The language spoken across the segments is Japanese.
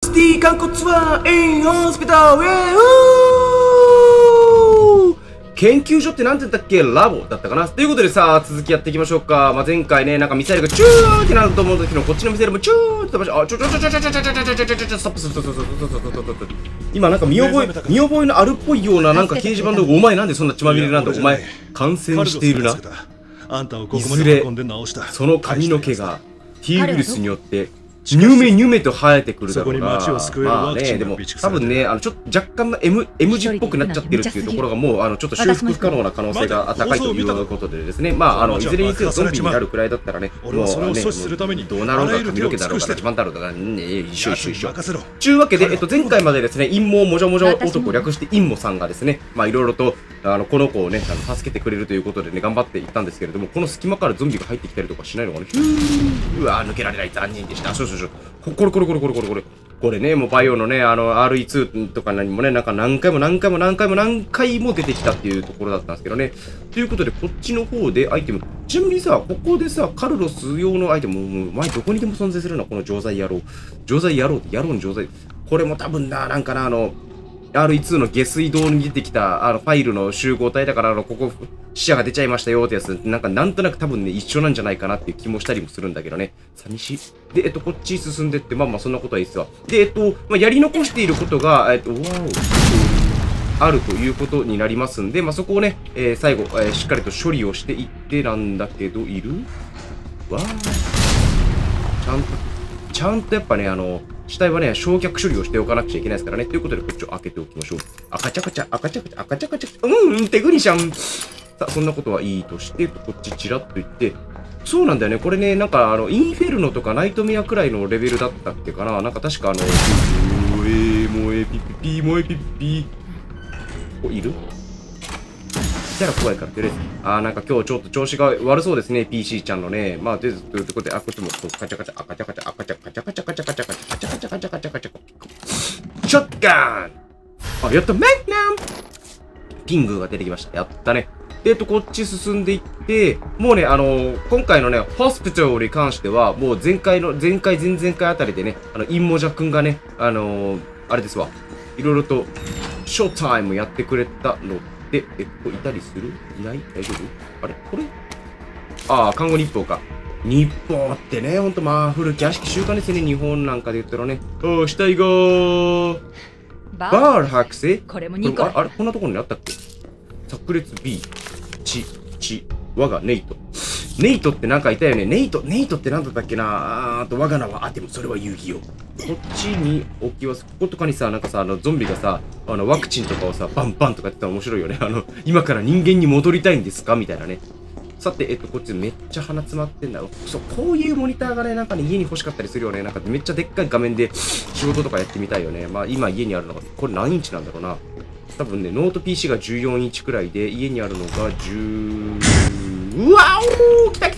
シティ観光ツアーインホスピタル研究所ってなんて言ったっけ、ラボだったかな。ということでさ、続きやっていきましょうか。まあ、前回ね、なんかミサイルがチューってなると思うんだけど、こっちのミサイルもチューって飛ばして、あ、ストップ。今なんか見覚えのあるっぽいようななんか掲示板で、お前なんでそんな血まみれなんだ、お前感染しているな。いずれその髪の毛がティーグリスによってニュメと生えてくるだろうな。まあね、でも多分ね、ちょっと若干の M 字っぽくなっちゃってるっていうところがもうちょっと修復不可能な可能性が高いということでですね、まあいずれにせよゾンビになるくらいだったらね、もうね、どうなろうが髪の毛だろうが一番だろうがね、一緒。ちゅうわけで、前回までですね、陰謀もじょもじょ男略して陰謀さんがですね、まあいろいろとこの子をね、助けてくれるということでね、頑張っていったんですけれども、この隙間からゾンビが入ってきたりとかしないのかな。うわ抜けられない、残念でした。これね、もうバイオのね、RE2 とか何もね、なんか何回も出てきたっていうところだったんですけどね。ということで、こっちの方でアイテム。ちなみにさ、ここでさ、カルロス用のアイテム、もう前どこにでも存在するな、この錠剤野郎。錠剤野郎って野郎の錠剤。これも多分な、なんかな、RE2 の下水道に出てきたファイルの集合体だからここ死者が出ちゃいましたよってやつなんとなく多分ね一緒なんじゃないかなっていう気もしたりもするんだけどね。寂しい。でこっち進んでってまあそんなことはいいっすわ。でまあ、やり残していることがあるということになりますんで、まあ、そこをね、最後、しっかりと処理をしていってなんだけどいるわーちゃんとやっぱね死体はね、焼却処理をしておかなくちゃいけないですからね。ということで、こっちを開けておきましょう。赤ちゃ。テグニシャン。さあ、そんなことはいいとして、こっちチラッと言って、そうなんだよね。これね、なんか、インフェルノとかナイトメアくらいのレベルだったっけかな。なんか確か萌えピピ。お、いる？じゃあ怖いから、とりあえず。なんか今日ちょっと調子が悪そうですね、PC ちゃんのね。まあ、とりあえず、ということで、こっちも、カチャ。ショットガン！やった、マグナム！ピングが出てきました。やったね。こっち進んでいって、もうね、今回のね、ホスピタルに関しては、もう前々回あたりでね、インモジャくんがね、あれですわ。いろいろと、ショータイムやってくれたので、いたりする？いない？大丈夫？あれ？これ？看護日報か。日報ってね、ほんとまあ、古き悪しき習慣ですね、日本なんかで言ったらね。死体がバール博士？ これも2個。 あれこんなところにあったっけ？炸裂 B、我がネイト。ネイトってなんかいたよね。ネイトってなんだったっけな。我が名は、でもそれは遊戯王。こっちに置きます。こことかにさ、なんかさ、ゾンビがさ、ワクチンとかをさ、バンバンとか言ってたら面白いよね。今から人間に戻りたいんですかみたいなね。さて、こっちめっちゃ鼻詰まってんだろ。そう、こういうモニターがね、なんかね、家に欲しかったりするよね。なんかめっちゃでっかい画面で仕事とかやってみたいよね。まあ、今家にあるのが、これ何インチなんだろうな。多分ね、ノート PC が14インチくらいで、家にあるのがうわおー来た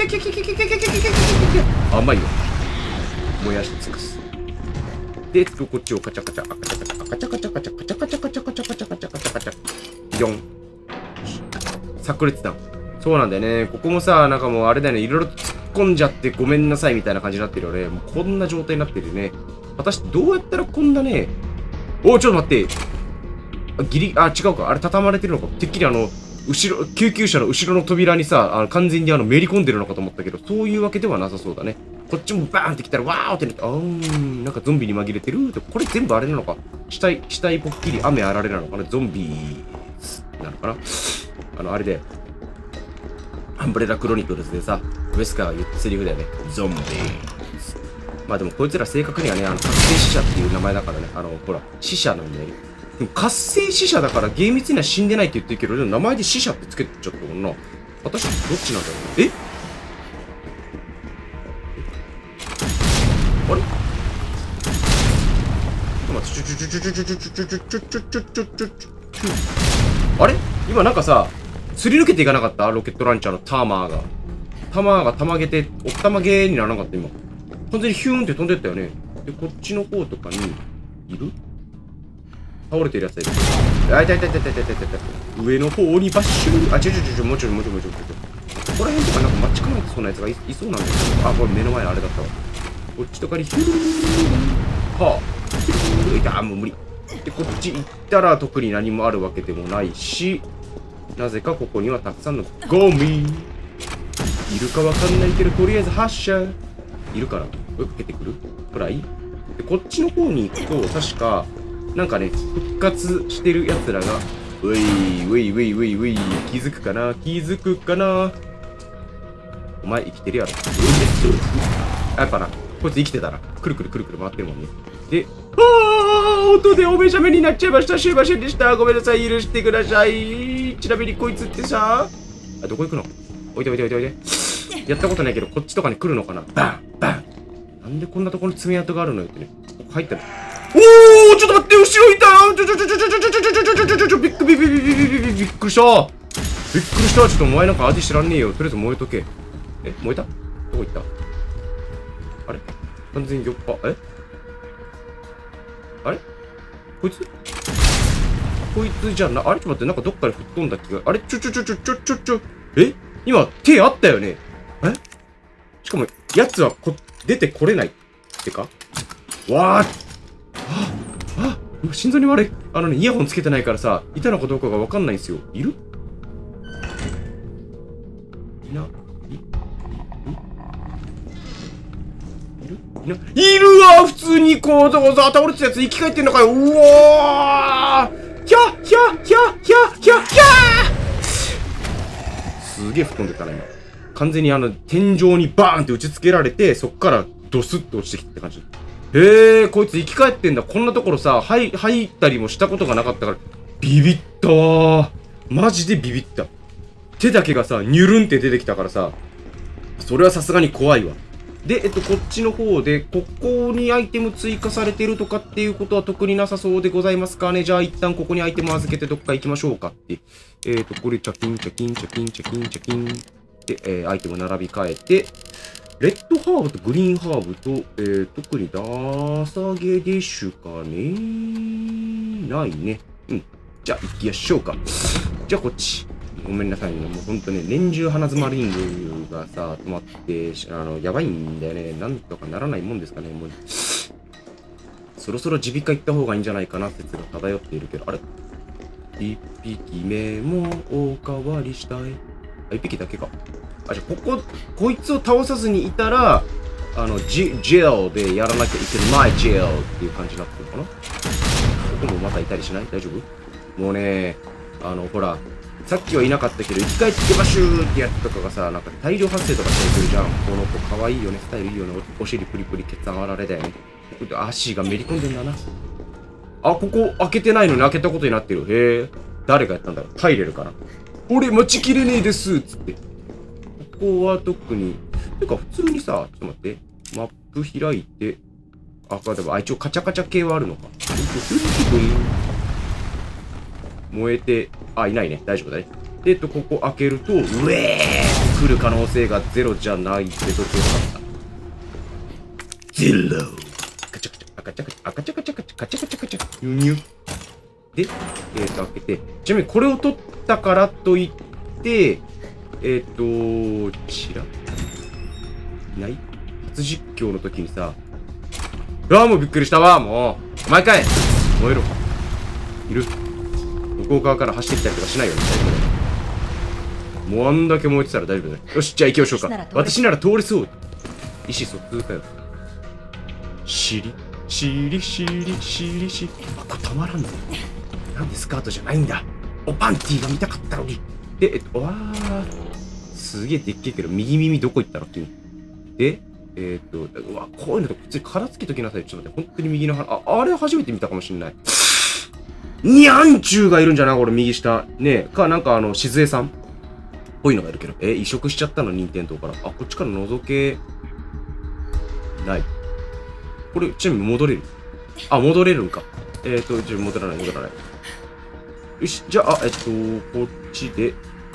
甘いよ。燃やして尽くす。で、こっちをカチャカチャ。4。炸裂弾。そうなんだよね。ここもさ、なんかもうあれだよね。いろいろ突っ込んじゃってごめんなさいみたいな感じになってるよね。もうこんな状態になってるよね。果たしてどうやったらこんなね。ちょっと待って。違うか。あれ畳まれてるのか。てっきり救急車の後ろの扉にさ、完全にめり込んでるのかと思ったけど、そういうわけではなさそうだね。こっちもバーンって来たら、わーってなって、なんかゾンビに紛れてるって、これ全部あれなのか。死体ぽっきり雨あられなのかな。ゾンビなのかな。あれで、アンブレラクロニクルズでさ、ウェスカーが言ったセリフだよね。ゾンビーズ。まあでもこいつら正確にはね、活性死者っていう名前だからね、ほら、死者なんだよね。でも活性死者だから厳密には死んでないって言ってるけど、でも名前で死者ってつけちゃったもんな。私どっちなんだろう。あれあれ今なんかさ、すり抜けていかなかったロケットランチャーのタマーが玉げて、おったまげにならなかった今。完全にヒューンって飛んでったよね。で、こっちの方とかに、いる？倒れてるやつがいる。上の方にバッシュー。もうちょい。ここら辺とかなんか待ち構えてそうなやつがいそうなんだけど。これ目の前のあれだったわ。こっちとかにヒューン。 いた。もう無理。で、こっち行ったら特に何もあるわけでもないし、なぜかここにはたくさんのゴミ。いるかわかんないけど、とりあえず発射。いるから、追いかけてくるくらいで、こっちの方に行くと、確か、なんかね、復活してる奴らが、ウェイ、ウェイ、ウェイ、ウェイ、ウェイ、気づくかな気づくかなお前生きてるやろ。やっぱな、こいつ生きてたら、くるくるくるくる回ってるもんね。で、音でお目覚めになっちゃいました。すいませんでした。ごめんなさい。許してください。ちなみにこいつってさ、どこ行くの？おいでおいでおいでおいで。やったことないけど、こっちとかに来るのかな？バンバン。なんでこんなところに爪痕があるのよってね。ここ入ったの。おー、ちょっと待って、後ろいた。びっくりした。びっくりした。ちょっとお前なんか味知らんねえよ。とりあえず燃えとけ。燃えた？どこ行った？あれ？完全に酔っぱ。あれ？こいつじゃな、あれちょっと待って、なんかどっかで吹っ飛んだ気が。あれ今、手あったよね。しかも、奴は出てこれないってかわ今、心臓に悪い。イヤホンつけてないからさ、いたのかどうかがわかんないんですよ。いる？いるわ普通にこう、倒れてたやつ生き返ってんのかよ。うおーひゃすげえ吹っ飛んでたな、今。完全に天井にバーンって打ち付けられて、そっからドスッと落ちてきたって感じ。へえ、こいつ生き返ってんだ。こんなところさ、入ったりもしたことがなかったから、ビビったわー。マジでビビった。手だけがさ、ニュルンって出てきたからさ、それはさすがに怖いわ。で、こっちの方で、ここにアイテム追加されてるとかっていうことは特になさそうでございますかね。じゃあ一旦ここにアイテム預けてどっか行きましょうかって。これ、チャキン。で、アイテム並び替えて、レッドハーブとグリーンハーブと、特にダサゲでしゅかね。ないね。じゃあ行きましょうか。じゃあこっち。ごめんなさいね。もうほんとね、年中鼻詰まリングがさ、止まって、やばいんだよね。なんとかならないもんですかね。もう、そろそろ耳鼻科行った方がいいんじゃないかな説が漂っているけど、あれ？一匹目もおかわりしたい。一匹だけか。じゃあ、こいつを倒さずにいたら、ジェルでやらなきゃいけないジェルっていう感じになってるのかな？ここもまたいたりしない？大丈夫？もうね、ほら、さっきはいなかったけど、生き返ってバシューってやつとかがさ、なんか大量発生とかされてるじゃん。この子可愛いよね、スタイルいいよね、お尻プリプリ、ケツあられだよね。足がめり込んでんだな。ここ開けてないのに開けたことになってる。へえ。誰がやったんだろう？タイレルかな？俺待ちきれねえですつって。ここは特に、てか普通にさ、ちょっと待って。マップ開いて、でも一応カチャカチャ系はあるのか。燃えて、いないね。大丈夫だね。で、ここ開けると、来る可能性がゼロじゃないけど、どうだった？ゼロ。カチャカチャ、カチャカチャ、カチャカチャ、カチャカチャ、カチャ、ニュニュ。で、開けて、ちなみにこれを取ったからといって、ちらいない？初実況の時にさ、もうびっくりしたわ、もう。お前かい！燃えろ。いる？向こう側から走ってきたりとかしないよね、大丈夫だよ。もうあんだけ燃えてたら大丈夫だよ。よし、じゃあ行きましょうか。私なら通れそう。意思疎通かよ。しり。これたまらんぞ。なんでスカートじゃないんだ。パンティーが見たかったのに。で、すげえでっけえけど、右耳どこ行ったのっていう。で、こういうのと普通に殻つけときなさい。ちょっと待って、本当に右の鼻、あれ初めて見たかもしんない。にゃんちゅうがいるんじゃないこれ右下。ねえ、なんかしずえさんっぽいのがいるけど。移植しちゃったの任天堂から。こっちから覗けない。これ、ちなみに戻れる？戻れるんか。戻らない。よし、じゃあ、こっちで、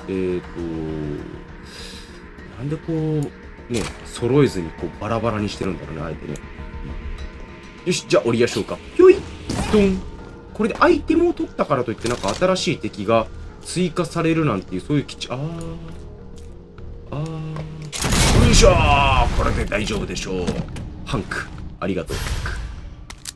なんでこう、ね、揃えずにこうバラバラにしてるんだろうね、あえてね。よし、じゃあ降りましょうか。ひょいドン。これでアイテムを取ったからといって、なんか新しい敵が追加されるなんていう、そういう基地、よいしょー、これで大丈夫でしょう。ハンク、ありがとう。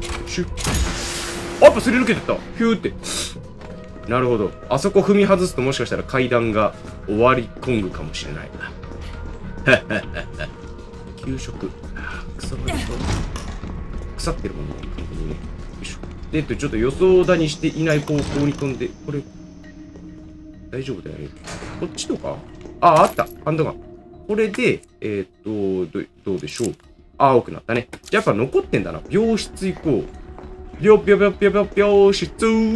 シュッ。あ、やっぱすり抜けてった。ヒューって。なるほど。あそこ踏み外すともしかしたら階段が終わりコングかもしれないな。給食。腐ってるもんね。完全にね。よいしょ。で、ちょっと予想だにしていない方向に飛んで、これ、大丈夫だよね。こっちとかあった。ハンドガン。これで、どうでしょう。青くなったね。じゃあやっぱ残ってんだな。病室行こう。病室。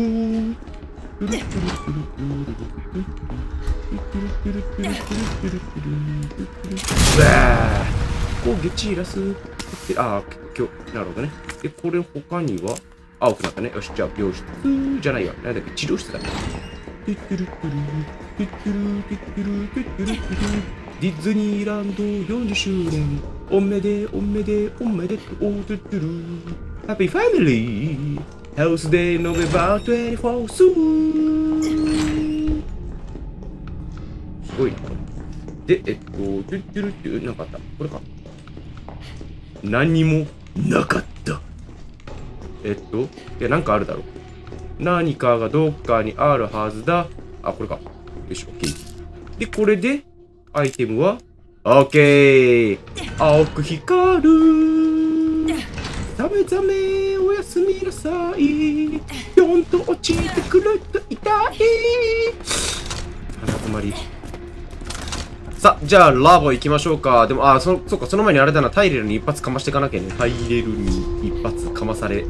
攻撃ラス。なるほどね。で、これ他には、青くなったね。よし、じゃあ病室じゃないわ。なんだっけ、治療室だね。ディズニーランド40周年。おめでとう。ハッピーファミリー。ハウスデーノベバー24スー。すごいな。で、なんかあった。これか。何もなかった。いや、なんかあるだろう。何かがどっかにあるはずだ。あ、これか。よし、OK。で、これで、アイテムは、OK。青く光る。ザメザメ、おやすみなさい。ぴょんと落ちてくると痛い。鼻詰まり。さあ、じゃあ、ラボ行きましょうか。でも、そっか、その前にあれだな。タイレルに一発かましていかなきゃね。タイレルに一発かまされ。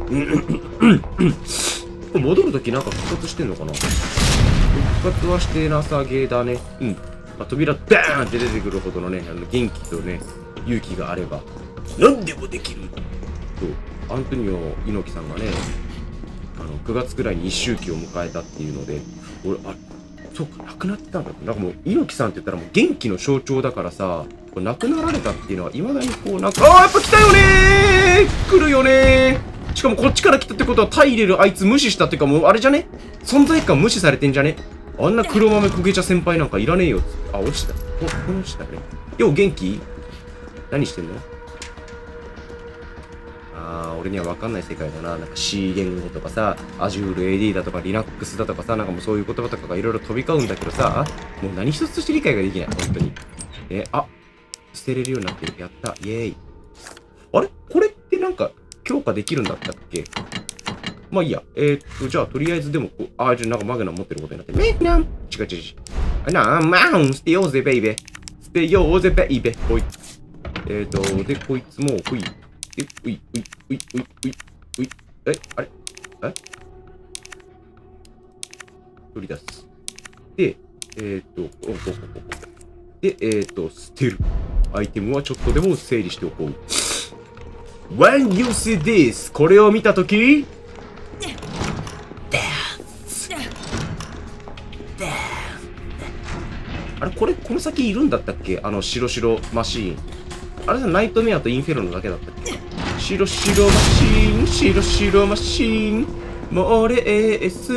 戻るときなんか復活してんのかな。復活はしてなさげだね。扉バーンって出てくるほどのね、元気とね、勇気があれば、何でもできる。と、アントニオ猪木さんがね、9月くらいに一周期を迎えたっていうので、俺、そうか、亡くなってたんだ。なんかもう、猪木さんって言ったらもう元気の象徴だからさ、亡くなられたっていうのは、未だにこう、なんか、やっぱ来たよねー、来るよねー。しかもこっちから来たってことは、タイレルあいつ無視したっていうか、もうあれじゃね、存在感無視されてんじゃね。あんな黒豆焦げ茶先輩なんかいらねえよっつって。落ちた。落ちたね。よう元気？何してんの？俺には分かんない世界だな。なんか C 言語とかさ、Azure AD だとか Linux だとかさ、なんかもうそういう言葉とかがいろいろ飛び交うんだけどさ、もう何一つとして理解ができない。本当に。捨てれるようになってる。やった。イェーイ。あれこれってなんか強化できるんだったっけ？まあいいや。じゃあとりあえずでもこう、じゃあなんかマグナ持ってることになって。違う。捨てようぜ、ベイベー。捨てようぜ、ベイベー。ほい。で、こいつも、ほい。うい。あれ取り出す。で、捨てる。アイテムはちょっとでも整理しておこう。When you see this! これを見たとき、あれこの先いるんだったっけ？白マシーン。あれじゃナイトメアとインフェルノだけだったっけ？白マシーン。モレース。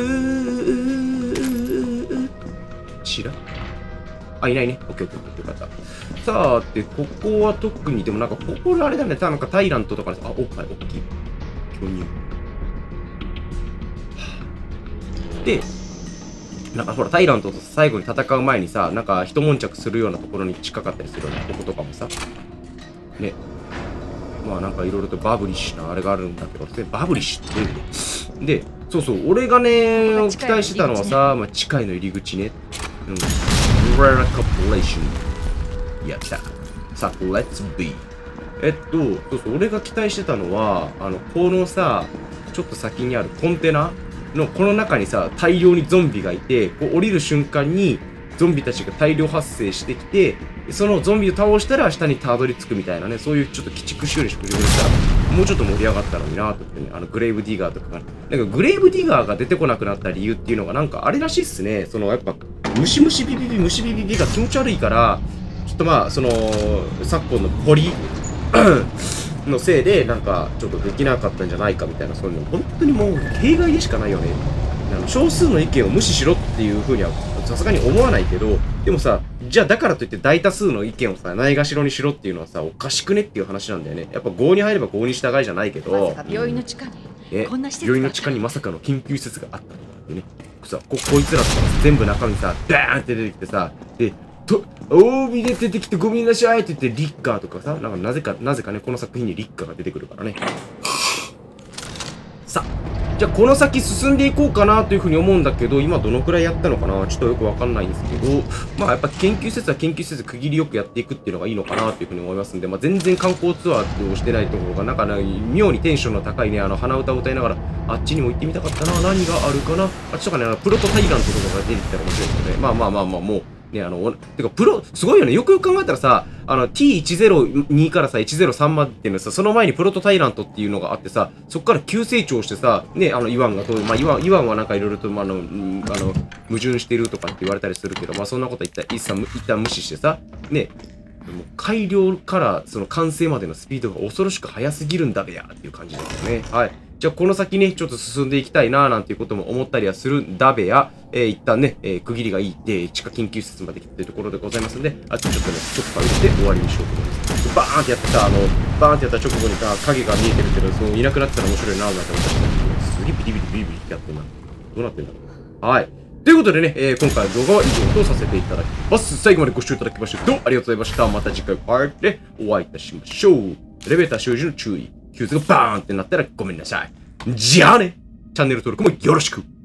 いないね。オッケー。よかった。さて、ここは特に、でもなんか、ここあれだね。なんかタイラントとかです。はい、大きい。巨乳。で、なんかほら、タイラントと最後に戦う前にさ、なんか一悶着するようなところに近かったりするよね。こことかもさ。ね。まあなんかいろいろとバブリッシュなあれがあるんだけど、バブリッシュってで、そう、俺がね、期待してたのはさ、地下への入り口ね。レラコプレーション。やった。さあ、Let's be。そう、俺が期待してたのは、このさ、ちょっと先にあるコンテナのこの中にさ、大量にゾンビがいて、こう降りる瞬間に、 ゾンビたちが大量発生してきて、そのゾンビを倒したら下にたどり着くみたいなね、そういうちょっと鬼畜修理してくれたら、もうちょっと盛り上がったのになと思ってね、グレイブディガーとかが、なんかグレイブディガーが出てこなくなった理由っていうのがなんかあれらしいっすね。やっぱ、ムシムシビビビ、ムシビビビが気持ち悪いから、ちょっとまあ、昨今の堀のせいで、なんか、ちょっとできなかったんじゃないかみたいな、そういうの、本当にもう、弊害でしかないよね。少数の意見を無視しろっていうふうには、さすがに思わないけど、でもさ、じゃあだからといって大多数の意見をさ、ないがしろにしろっていうのはさ、おかしくねっていう話なんだよね。やっぱ郷に入れば郷に従いじゃないけど、 病院の地下に、 病院の地下にまさかの緊急施設があったんだね。さ、こいつらとか全部中身さ、バーンって出てきてさ、で、帯で出てきてごめんなさいって言って、リッカーとかさ、なんかなぜかね、この作品にリッカーが出てくるからね。さあ、じゃあこの先進んでいこうかなというふうに思うんだけど、今どのくらいやったのかなちょっとよくわかんないんですけど、まあやっぱ研究施設は研究施設区切りよくやっていくっていうのがいいのかなというふうに思いますんで、まあ全然観光ツアーをしてないところが、なんかね、妙にテンションの高いね、鼻歌を歌いながら、あっちにも行ってみたかったな、何があるかな、あっちとかね、プロトタイラントとかが出てきたら面白いですよね。まあ、もう、ね、てか、すごいよね。よくよく考えたらさ、T102 からさ、103までっていうのさ、その前にプロトタイラントっていうのがあってさ、そこから急成長してさ、ね、イワンがまあ、イワンはなんかいろいろと、矛盾してるとかって言われたりするけど、まあ、そんなこと一旦無視してさ、ね、改良からその完成までのスピードが恐ろしく速すぎるんだべやっていう感じですよね。はい。じゃあこの先ね、ちょっと進んでいきたいなーなんていうことも思ったりはするんだべや、一旦ね、区切りがいい地下緊急施設まで来たというところでございますんで、あっちちょっとね、チョッパー入れて終わりにしようと思います。バーンってやってさ、バーンってやった直後にさ、影が見えてるけど、いなくなってたら面白いなーなんて思ったけど、すげえビリビリビリビリってやってんな。どうなってんだろう。はい。ということでね、今回の動画は以上とさせていただきます。最後までご視聴いただきましてどうもありがとうございました。また次回パートでお会いいたしましょう。エレベーター所有時の注意。フューズがバーンってなったらごめんなさい。じゃあね、チャンネル登録もよろしく。